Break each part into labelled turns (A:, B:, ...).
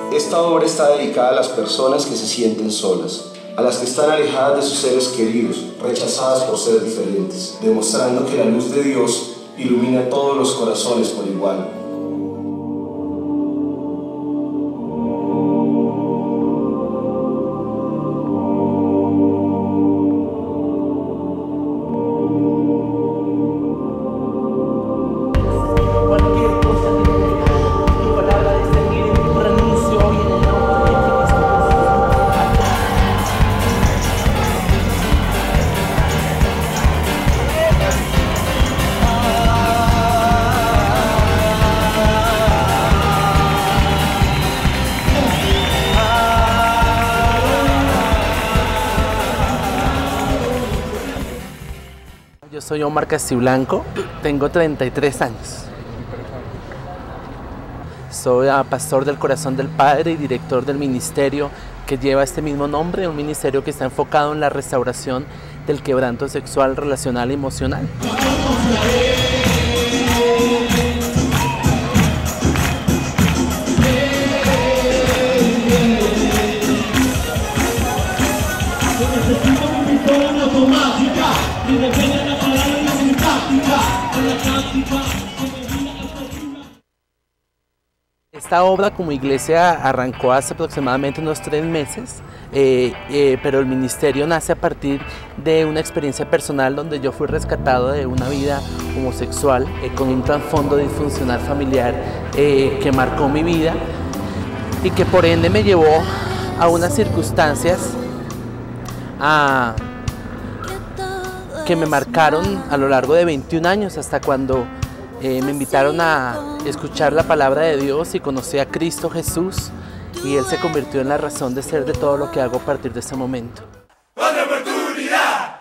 A: Esta obra está dedicada a las personas que se sienten solas, a las que están alejadas de sus seres queridos, rechazadas por ser diferentes, demostrando que la luz de Dios ilumina todos los corazones por igual.
B: Yo soy Omar Castiblanco, tengo 33 años. Soy pastor del Corazón del Padre y director del ministerio que lleva este mismo nombre, un ministerio que está enfocado en la restauración del quebranto sexual, relacional y emocional. Esta obra como iglesia arrancó hace aproximadamente unos 3 meses, pero el ministerio nace a partir de una experiencia personal donde yo fui rescatado de una vida homosexual con un trasfondo disfuncional familiar que marcó mi vida y que por ende me llevó a unas circunstancias que me marcaron a lo largo de 21 años hasta cuando me invitaron a escuchar la palabra de Dios y conocí a Cristo Jesús y Él se convirtió en la razón de ser de todo lo que hago a partir de ese momento.
C: ¡Otra oportunidad!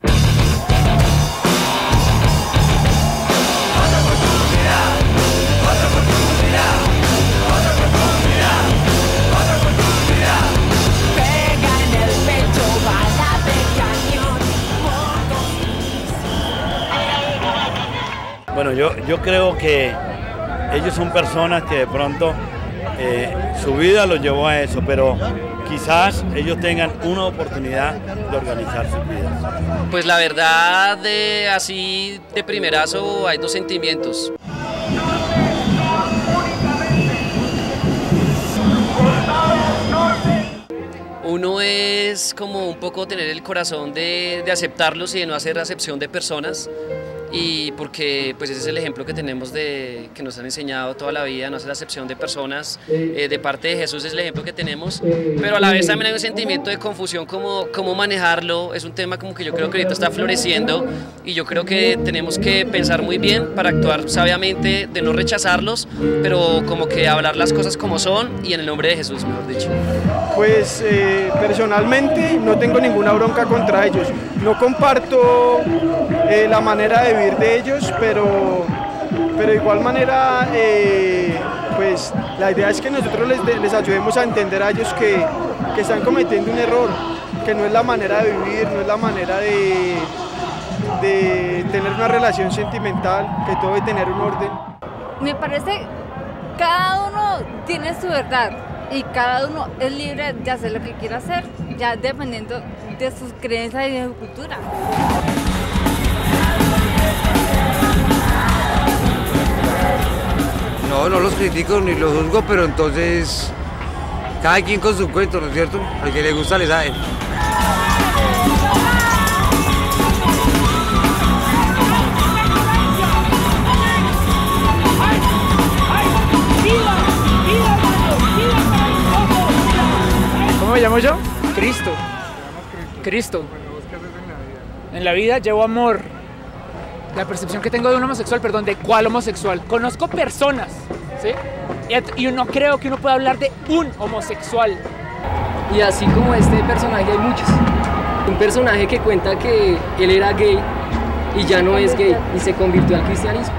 D: Bueno, yo creo que ellos son personas que de pronto su vida los llevó a eso, pero quizás ellos tengan una oportunidad de organizar sus vidas.
E: Pues la verdad, así de primerazo hay 2 sentimientos. Uno es como un poco tener el corazón de aceptarlos y de no hacer acepción de personas. Y porque pues ese es el ejemplo que tenemos que nos han enseñado toda la vida, no hacer acepción de personas, de parte de Jesús es el ejemplo que tenemos, pero a la vez también hay un sentimiento de confusión, cómo manejarlo. Es un tema como que yo creo que ahorita está floreciendo y yo creo que tenemos que pensar muy bien para actuar sabiamente, de no rechazarlos, pero como que hablar las cosas como son y en el nombre de Jesús, mejor dicho.
F: Pues personalmente no tengo ninguna bronca contra ellos, no comparto la manera de vivir de ellos, pero de igual manera pues la idea es que nosotros les ayudemos a entender a ellos que están cometiendo un error, que no es la manera de vivir, no es la manera de tener una relación sentimental, que todo debe tener un orden.
G: Me parece que cada uno tiene su verdad y cada uno es libre de hacer lo que quiera hacer, ya dependiendo de sus creencias y de su cultura.
H: No, no los critico ni los juzgo, pero entonces cada quien con su cuento, ¿no es cierto? Al que le gusta le sabe.
I: ¿Cómo me llamo yo? Cristo. Cristo. En la vida llevo amor. La percepción que tengo de un homosexual, perdón, ¿de cuál homosexual? Conozco personas, ¿sí? Y no creo que uno pueda hablar de un homosexual.
J: Y así como este personaje hay muchos. Un personaje que cuenta que él era gay y ya no es gay y se convirtió al cristianismo.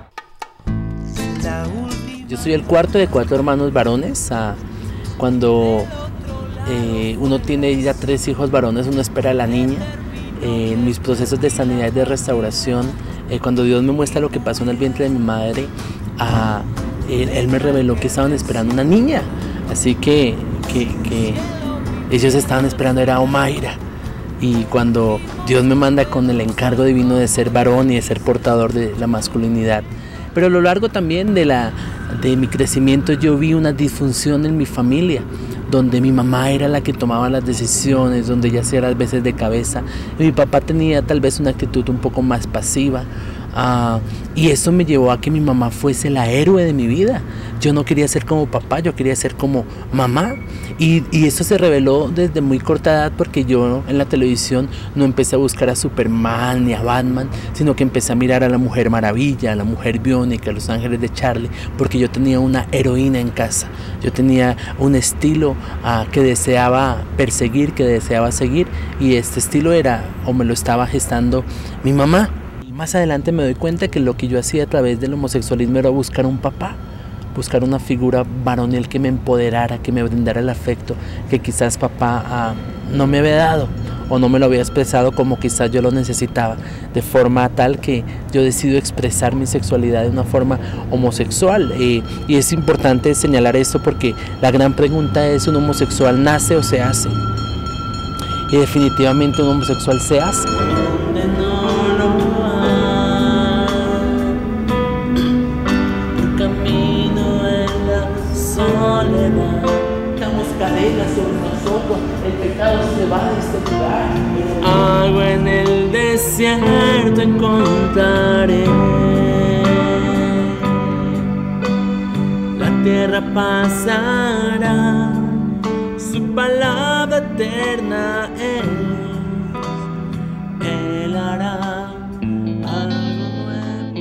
B: Yo soy el cuarto de 4 hermanos varones. Cuando uno tiene ya 3 hijos varones, uno espera a la niña. En mis procesos de sanidad y de restauración, cuando Dios me muestra lo que pasó en el vientre de mi madre, Él me reveló que estaban esperando una niña. Así que ellos estaban esperando, era Omaira. Y cuando Dios me manda con el encargo divino de ser varón y de ser portador de la masculinidad. Pero a lo largo también de mi crecimiento yo vi una disfunción en mi familia, donde mi mamá era la que tomaba las decisiones, donde ella hacía las veces de cabeza, y mi papá tenía tal vez una actitud un poco más pasiva. Y eso me llevó a que mi mamá fuese la héroe de mi vida. Yo no quería ser como papá, yo quería ser como mamá. Y eso se reveló desde muy corta edad, porque yo en la televisión no empecé a buscar a Superman ni a Batman, sino que empecé a mirar a la Mujer Maravilla, a la Mujer Biónica, a Los Ángeles de Charlie, porque yo tenía una heroína en casa. Yo tenía un estilo que deseaba perseguir, que deseaba seguir, y este estilo era, o me lo estaba gestando mi mamá. Más adelante me doy cuenta que lo que yo hacía a través del homosexualismo era buscar un papá, buscar una figura varonil que me empoderara, que me brindara el afecto que quizás papá no me había dado o no me lo había expresado como quizás yo lo necesitaba, de forma tal que yo decido expresar mi sexualidad de una forma homosexual. Y es importante señalar esto porque la gran pregunta es: ¿un homosexual nace o se hace? Y definitivamente un homosexual se hace. Sobre nosotros, el pecado se va de este lugar. Algo en el desierto encontraré. La tierra pasará, su palabra eterna Él hará algo nuevo.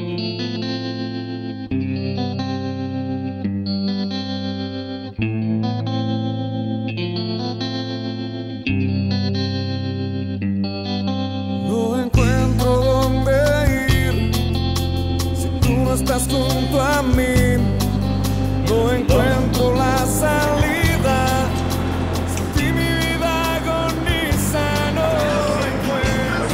K: Estás junto a mí, no encuentro la salida. Sin ti mi vida agoniza, no encuentro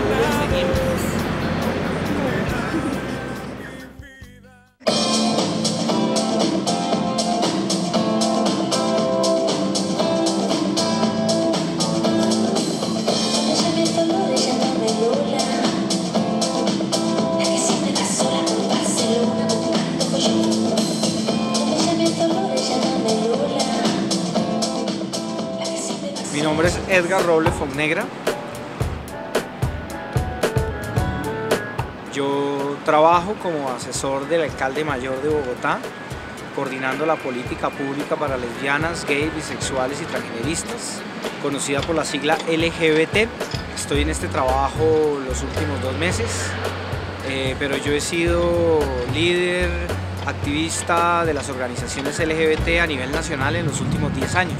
L: Mi nombre es Edgar Robles Fonnegra. Yo trabajo como asesor del alcalde mayor de Bogotá, coordinando la política pública para lesbianas, gays, bisexuales y transgeneristas, conocida por la sigla LGBT. Estoy en este trabajo los últimos 2 meses, pero yo he sido líder, activista de las organizaciones LGBT a nivel nacional en los últimos 10 años.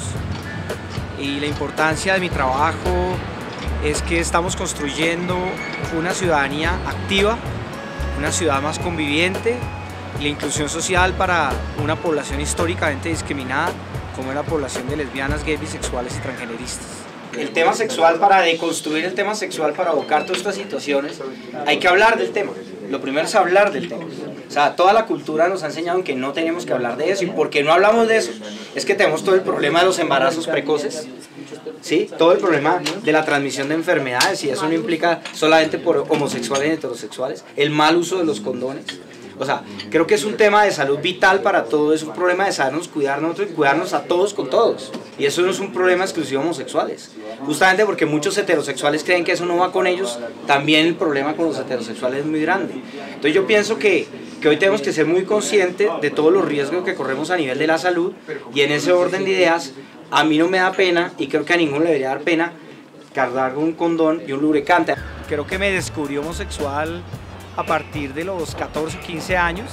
L: Y la importancia de mi trabajo es que estamos construyendo una ciudadanía activa, una ciudad más conviviente y la inclusión social para una población históricamente discriminada como es la población de lesbianas, gays, bisexuales y transgeneristas. El tema sexual, para deconstruir el tema sexual, para abocar todas estas situaciones, hay que hablar del tema. Lo primero es hablar del tema. O sea, toda la cultura nos ha enseñado que no tenemos que hablar de eso. ¿Y por qué no hablamos de eso? Es que tenemos todo el problema de los embarazos precoces, ¿sí? Todo el problema de la transmisión de enfermedades, y eso no implica solamente por homosexuales y heterosexuales, el mal uso de los condones. O sea, creo que es un tema de salud vital para todos, es un problema de sabernos cuidar nosotros y cuidarnos a todos con todos. Y eso no es un problema exclusivo de homosexuales. Justamente porque muchos heterosexuales creen que eso no va con ellos, también el problema con los heterosexuales es muy grande. Entonces yo pienso que hoy tenemos que ser muy conscientes de todos los riesgos que corremos a nivel de la salud, y en ese orden de ideas, a mí no me da pena, y creo que a ninguno le debería dar pena, cargar un condón y un lubricante. Creo que me descubrí homosexual a partir de los 14 o 15 años,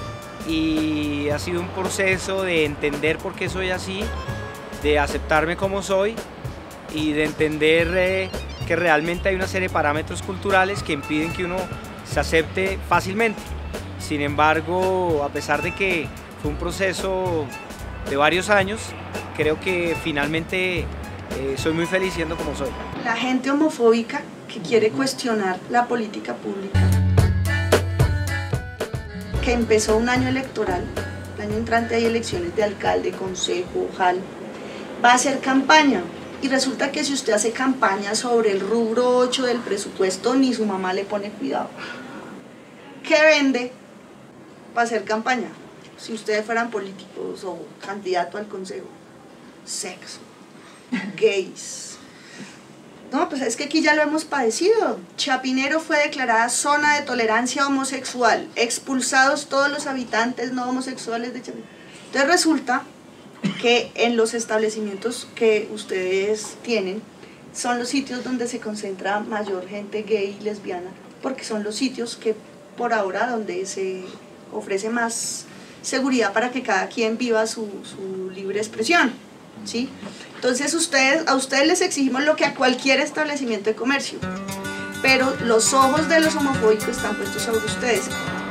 L: y ha sido un proceso de entender por qué soy así, de aceptarme como soy y de entender que realmente hay una serie de parámetros culturales que impiden que uno se acepte fácilmente. Sin embargo, a pesar de que fue un proceso de varios años, creo que finalmente soy muy feliz siendo como soy.
M: La gente homofóbica que quiere cuestionar la política pública, que empezó un año electoral, el año entrante hay elecciones de alcalde, consejo, JAL, va a hacer campaña. Y resulta que si usted hace campaña sobre el rubro 8 del presupuesto, ni su mamá le pone cuidado. ¿Qué vende para hacer campaña? Si ustedes fueran políticos o candidato al consejo. Sexo, gays. No, pues es que aquí ya lo hemos padecido. Chapinero fue declarada zona de tolerancia homosexual. Expulsados todos los habitantes no homosexuales de Chapinero. Entonces resulta que en los establecimientos que ustedes tienen son los sitios donde se concentra mayor gente gay y lesbiana, porque son los sitios que por ahora donde se ofrece más seguridad para que cada quien viva su libre expresión, ¿sí? Entonces a ustedes les exigimos lo que a cualquier establecimiento de comercio, pero los ojos de los homofóbicos están puestos sobre ustedes.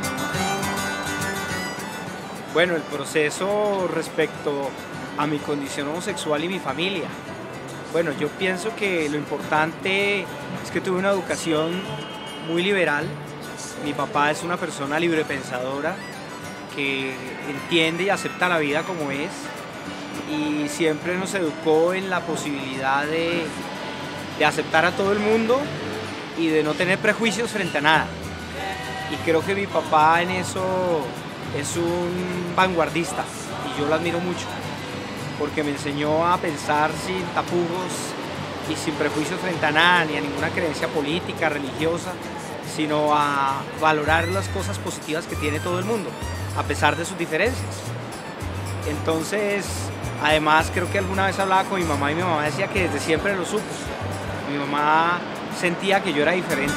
L: Bueno, el proceso respecto a mi condición homosexual y mi familia. Bueno, yo pienso que lo importante es que tuve una educación muy liberal. Mi papá es una persona librepensadora que entiende y acepta la vida como es y siempre nos educó en la posibilidad de aceptar a todo el mundo y de no tener prejuicios frente a nada. Y creo que mi papá en eso es un vanguardista y yo lo admiro mucho porque me enseñó a pensar sin tapujos y sin prejuicios frente a nada, ni a ninguna creencia política, religiosa, sino a valorar las cosas positivas que tiene todo el mundo, a pesar de sus diferencias. Entonces, además creo que alguna vez hablaba con mi mamá y mi mamá decía que desde siempre lo supo. Mi mamá sentía que yo era diferente.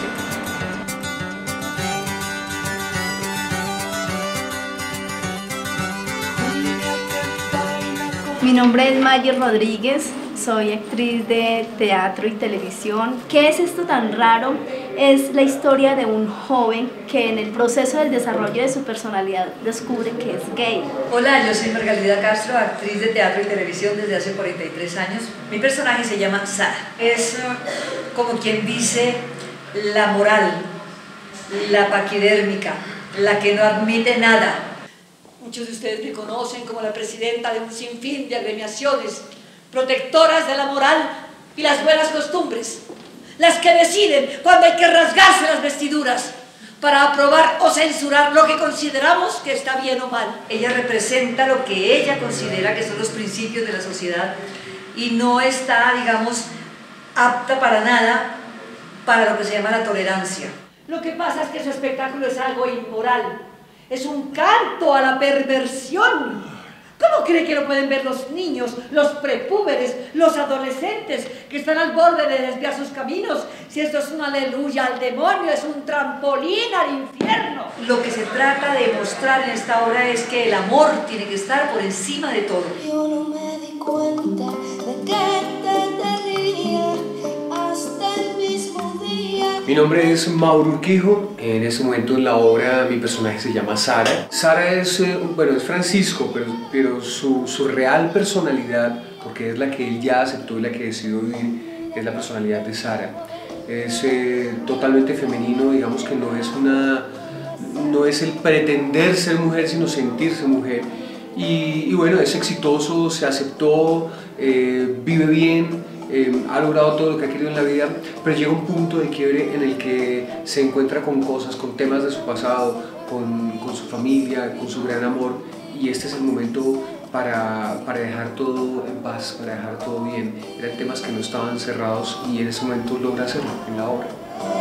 N: Mi nombre es Mayer Rodríguez, soy actriz de teatro y televisión. ¿Qué es esto tan raro? Es la historia de un joven que en el proceso del desarrollo de su personalidad descubre que es gay.
O: Hola, yo soy Margarida Castro, actriz de teatro y televisión desde hace 43 años. Mi personaje se llama Sara. Es como quien dice la moral, la paquidérmica, la que no admite nada. Muchos de ustedes me conocen como la presidenta de un sinfín de agremiaciones protectoras de la moral y las buenas costumbres, las que deciden cuando hay que rasgarse las vestiduras para aprobar o censurar lo que consideramos que está bien o mal. Ella representa lo que ella considera que son los principios de la sociedad y no está, digamos, apta para nada para lo que se llama la tolerancia. Lo que pasa es que su espectáculo es algo inmoral. Es un canto a la perversión. ¿Cómo cree que lo pueden ver los niños, los prepúberes, los adolescentes que están al borde de desviar sus caminos? Si esto es una aleluya al demonio, es un trampolín al infierno. Lo que se trata de mostrar en esta obra es que el amor tiene que estar por encima de todo.
K: Yo no me di cuenta de que te tenía hasta el mismo día.
P: Mi nombre es Mauro Urquijo. En este momento en la obra mi personaje se llama Sara. Sara es, bueno, es Francisco, pero su real personalidad, porque es la que él ya aceptó y la que decidió vivir, es la personalidad de Sara. Es totalmente femenino, digamos que no es el pretender ser mujer, sino sentirse mujer. Y bueno, es exitoso, se aceptó, vive bien. Ha logrado todo lo que ha querido en la vida, pero llega un punto de quiebre en el que se encuentra con cosas, con temas de su pasado, con su familia, con su gran amor, y este es el momento para dejar todo en paz, para dejar todo bien. Eran temas que no estaban cerrados y en ese momento logra hacerlo en la obra.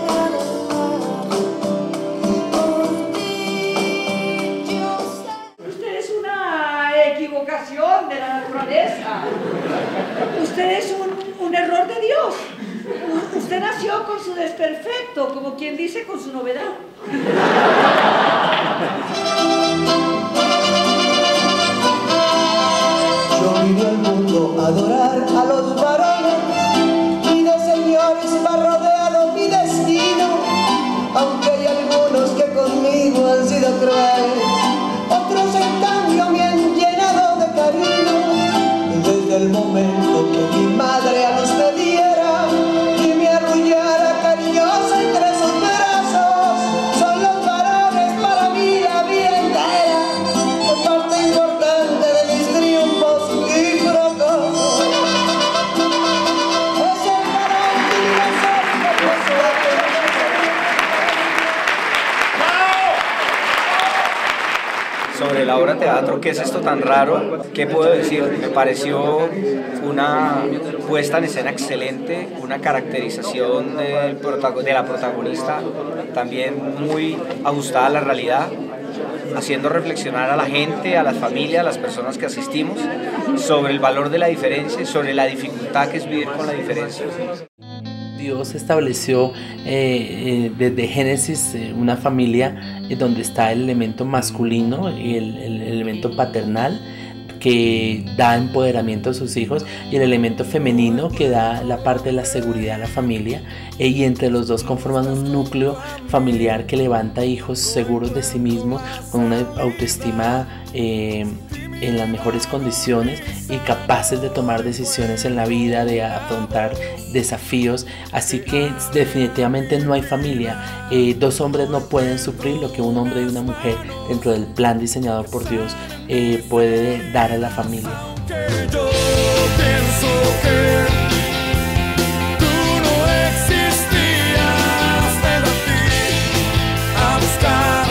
O: Usted es una equivocación de la naturaleza. Usted es un error de Dios. Usted nació con su desperfecto, como quien dice, con su novedad.
K: Yo vine al mundo a adorar a los varones y de señores va rodeado mi destino, aunque hay algunos que conmigo han sido crueles, otros en cambio me han llenado de cariño. Desde el momento que mi madre a luz me diera y me arrullara cariñosa entre sus brazos, son los varones
L: teatro ¿Qué es esto tan raro? ¿Qué puedo decir? Me pareció una puesta en escena excelente, una caracterización de la protagonista también muy ajustada a la realidad, haciendo reflexionar a la gente, a las familias, a las personas que asistimos, sobre el valor de la diferencia y sobre la dificultad que es vivir con la diferencia.
B: Dios estableció desde Génesis una familia donde está el elemento masculino y el elemento paternal, que da empoderamiento a sus hijos, y el elemento femenino, que da la parte de la seguridad a la familia, y entre los dos conforman un núcleo familiar que levanta hijos seguros de sí mismos, con una autoestima en las mejores condiciones y capaces de tomar decisiones en la vida, de afrontar desafíos. Así que definitivamente no hay familia. Dos hombres no pueden suplir lo que un hombre y una mujer, dentro del plan diseñado por Dios, puede dar a la familia.
C: Yo pienso que tú no existías, ven a ti a buscar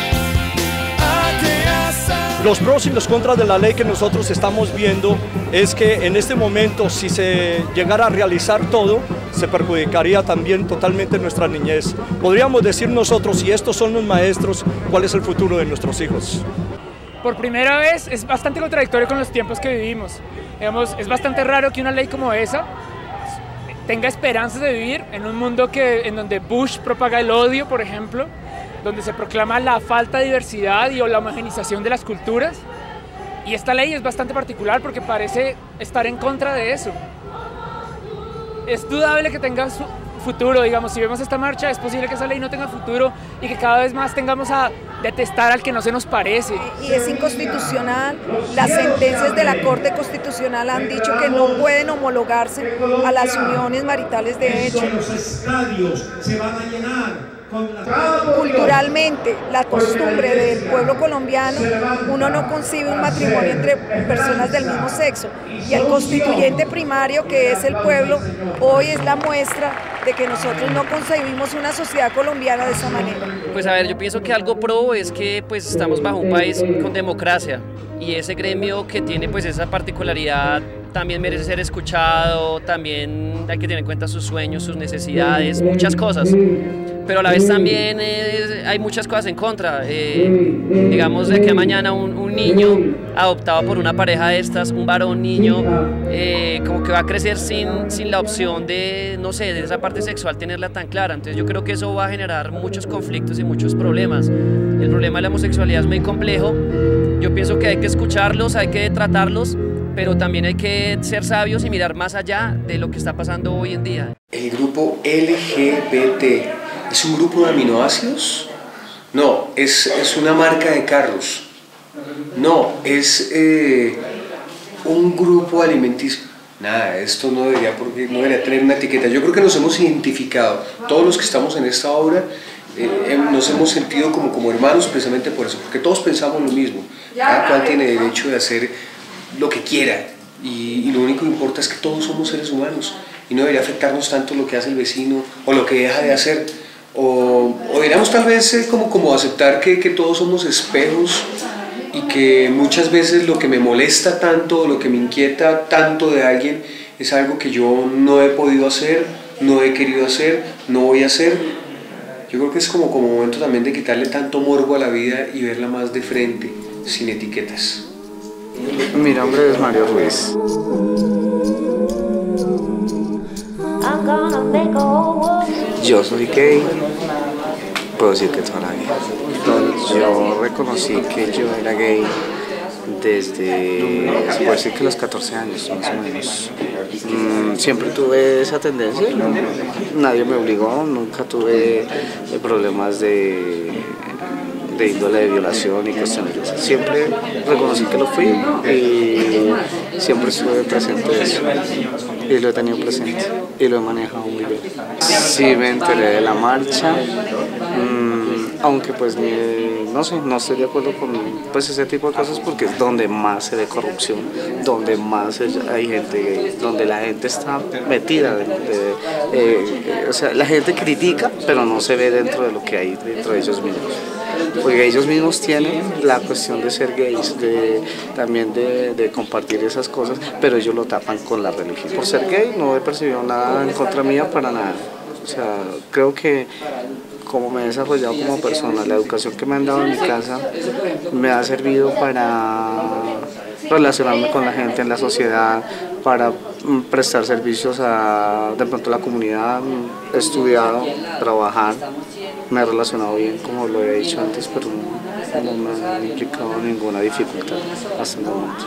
C: aquellas.
F: Los pros y los contras de la ley que nosotros estamos viendo es que en este momento, si se llegara a realizar todo, se perjudicaría también totalmente nuestra niñez. Podríamos decir nosotros, si estos son los maestros, ¿cuál es el futuro de nuestros hijos?
I: Por primera vez es bastante contradictorio con los tiempos que vivimos. Digamos, es bastante raro que una ley como esa tenga esperanzas de vivir en un mundo en donde Bush propaga el odio, por ejemplo, donde se proclama la falta de diversidad y la homogenización de las culturas. Y esta ley es bastante particular porque parece estar en contra de eso. Es dudable que tenga futuro, digamos, si vemos esta marcha es posible que esa ley no tenga futuro y que cada vez más tengamos a detestar al que no se nos parece.
Q: Y es inconstitucional, las sentencias de la Corte Constitucional han dicho que no pueden homologarse a las uniones maritales de hecho.
C: Los estadios se van a llenar.
Q: Culturalmente, la costumbre del pueblo colombiano, uno no concibe un matrimonio entre personas del mismo sexo, y el constituyente primario, que es el pueblo, hoy es la muestra de que nosotros no concebimos una sociedad colombiana de esa manera.
E: Pues a ver, yo pienso que algo pro es que pues estamos bajo un país con democracia, y ese gremio que tiene pues esa particularidad también merece ser escuchado, también hay que tener en cuenta sus sueños, sus necesidades, muchas cosas. Pero a la vez también hay muchas cosas en contra. Digamos, de que mañana un niño adoptado por una pareja de estas, un varón niño, como que va a crecer sin la opción de, no sé, de esa parte sexual tenerla tan clara. Entonces yo creo que eso va a generar muchos conflictos y muchos problemas. El problema de la homosexualidad es muy complejo. Yo pienso que hay que escucharlos, hay que tratarlos, pero también hay que ser sabios y mirar más allá de lo que está pasando hoy en día.
P: El grupo LGBT ¿es un grupo de aminoácidos? No, es una marca de carros. No, es un grupo alimenticio. Nada, esto no debería tener una etiqueta. Yo creo que nos hemos identificado, todos los que estamos en esta obra, nos hemos sentido como hermanos precisamente por eso, porque todos pensamos lo mismo. Cada cual tiene derecho de hacer lo que quiera y lo único que importa es que todos somos seres humanos y no debería afectarnos tanto lo que hace el vecino o lo que deja de hacer. O deberíamos tal vez como aceptar que todos somos espejos y que muchas veces lo que me molesta tanto, lo que me inquieta tanto de alguien es algo que yo no he podido hacer, no he querido hacer, no voy a hacer. Yo creo que es como momento también de quitarle tanto morbo a la vida y verla más de frente, sin etiquetas.
R: Mi nombre es Mario Ruiz. Yo soy gay, puedo decir que toda la vida. Yo reconocí que yo era gay desde, se puede decir que los 14 años más o menos. Siempre tuve esa tendencia, nadie me obligó, nunca tuve problemas de índole de violación y cuestiones de esas. Siempre reconocí que lo fui y siempre estuve presente de eso y lo he tenido presente y lo he manejado muy bien. Sí, me enteré de la marcha, aunque pues no sé, no estoy de acuerdo con pues ese tipo de cosas porque es donde más se ve corrupción, donde más hay gente, donde la gente está metida, o sea, la gente critica pero no se ve dentro de lo que hay dentro de ellos mismos. porque ellos mismos tienen la cuestión de ser gays, también de compartir esas cosas, pero ellos lo tapan con la religión. Por ser gay no he percibido nada en contra mía para nada. O sea, creo que como me he desarrollado como persona, la educación que me han dado en mi casa me ha servido para relacionarme con la gente en la sociedad, para prestar servicios a de pronto la comunidad. He estudiado, trabajar, me he relacionado bien, como lo he dicho antes, pero no me ha implicado ninguna dificultad hasta el momento.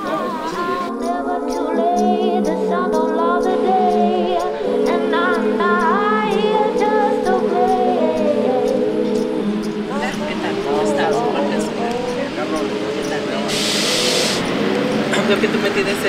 B: Lo que tú me tienes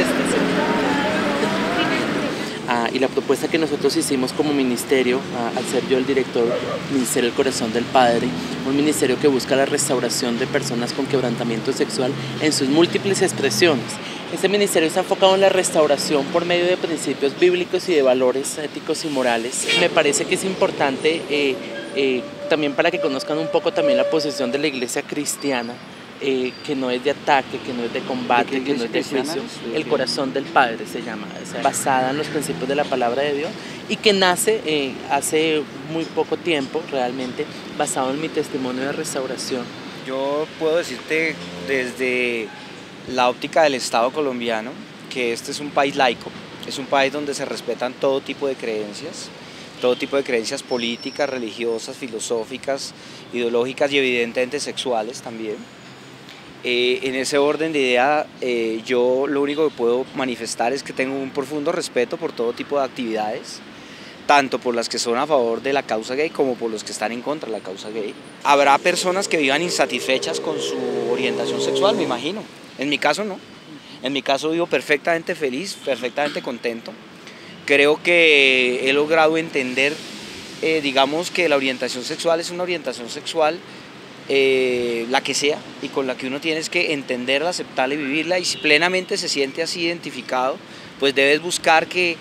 B: y la propuesta que nosotros hicimos como ministerio, al ser yo el director, Ministerio del Corazón del Padre, un ministerio que busca la restauración de personas con quebrantamiento sexual en sus múltiples expresiones. Este ministerio está enfocado en la restauración por medio de principios bíblicos y de valores éticos y morales. Me parece que es importante también para que conozcan un poco también la posición de la iglesia cristiana, que no es de ataque, que no es de combate, que no es de juicio. El Corazón del Padre se llama, o sea, basada en los principios de la palabra de Dios, y que nace hace muy poco tiempo realmente, basado en mi testimonio de restauración.
L: Yo puedo decirte desde la óptica del Estado colombiano que este es un país laico, es un país donde se respetan todo tipo de creencias políticas, religiosas, filosóficas, ideológicas y evidentemente sexuales también. En ese orden de idea, yo lo único que puedo manifestar es que tengo un profundo respeto por todo tipo de actividades, tanto por las que son a favor de la causa gay como por los que están en contra de la causa gay. Habrá personas que vivan insatisfechas con su orientación sexual, me imagino. En mi caso no. En mi caso vivo perfectamente feliz, perfectamente contento. Creo que he logrado entender, digamos, que la orientación sexual es una orientación sexual la que sea, y con la que uno tiene que entenderla, aceptarla y vivirla, y si plenamente se siente así identificado, pues debes buscar que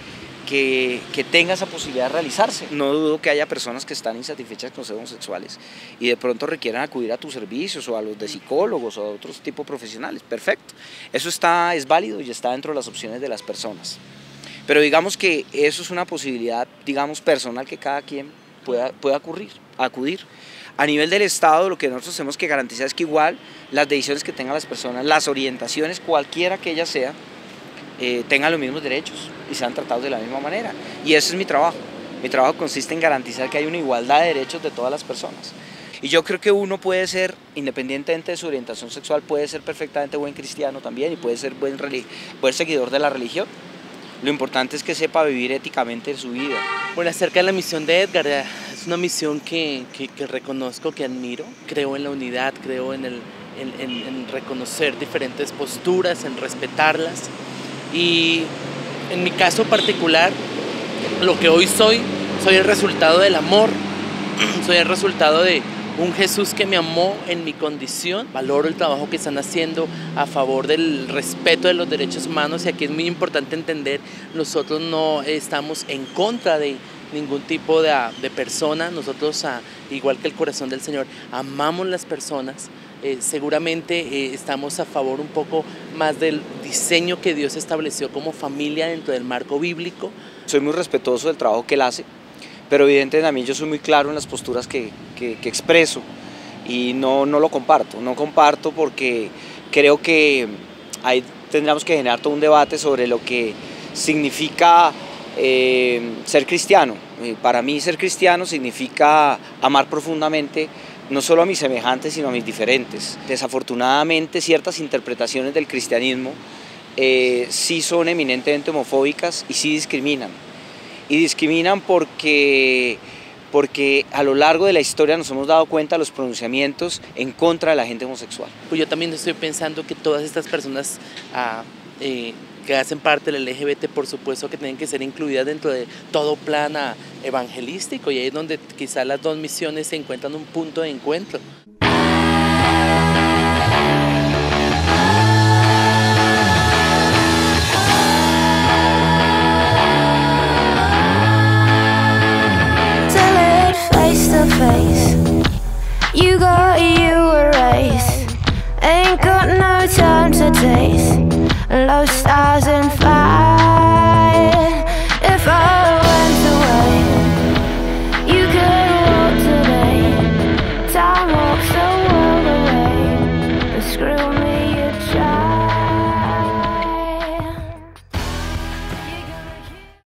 L: tenga esa posibilidad de realizarse. No dudo que haya personas que están insatisfechas con ser homosexuales y de pronto requieran acudir a tus servicios o a los de psicólogos o a otros tipos profesionales, perfecto. Eso es válido y está dentro de las opciones de las personas. Pero digamos que eso es una posibilidad, digamos, personal que cada quien pueda acudir. A nivel del Estado, lo que nosotros tenemos que garantizar es que igual las decisiones que tengan las personas, las orientaciones, cualquiera que ellas sean, tengan los mismos derechos y sean tratados de la misma manera. Y ese es mi trabajo. Mi trabajo consiste en garantizar que hay una igualdad de derechos de todas las personas. Y yo creo que uno puede ser, independientemente de su orientación sexual, puede ser perfectamente buen cristiano también y puede ser buen seguidor de la religión. Lo importante es que sepa vivir éticamente su vida.
B: Bueno, acerca de la misión de Edgar, es una misión que reconozco, que admiro. Creo en la unidad, creo en reconocer diferentes posturas, en respetarlas. Y en mi caso particular, lo que hoy soy el resultado del amor, soy el resultado de un Jesús que me amó en mi condición. Valoro el trabajo que están haciendo a favor del respeto de los derechos humanos, y aquí es muy importante entender, nosotros no estamos en contra de ningún tipo de persona. Nosotros, igual que el Corazón del Señor, amamos las personas. Seguramente estamos a favor un poco más del diseño que Dios estableció como familia dentro del marco bíblico.
L: Soy muy respetuoso del trabajo que él hace, pero evidentemente también yo soy muy claro en las posturas que expreso, y no lo comparto. No comparto porque creo que ahí tendríamos que generar todo un debate sobre lo que significa ser cristiano. Para mí ser cristiano significa amar profundamente no solo a mis semejantes, sino a mis diferentes. Desafortunadamente, ciertas interpretaciones del cristianismo sí son eminentemente homofóbicas y sí discriminan. Y discriminan porque a lo largo de la historia nos hemos dado cuenta de los pronunciamientos en contra de la gente homosexual.
B: Pues yo también estoy pensando que todas estas personas que hacen parte del LGBT, por supuesto que tienen que ser incluidas dentro de todo plan evangelístico, y ahí es donde quizás las dos misiones se encuentran un punto de encuentro.
S: Face to face, you got you Los stars